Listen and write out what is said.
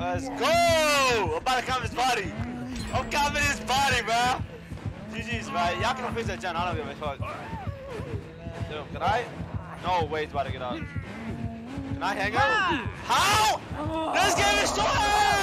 Let's go! I'm about to come his body. I'm coming his body, bro. GG's, man. Y'all can fix that gen. I don't give a fuck. Dude, can I? No, Wade's about to get out. Can I hang out? How? This game is so hard!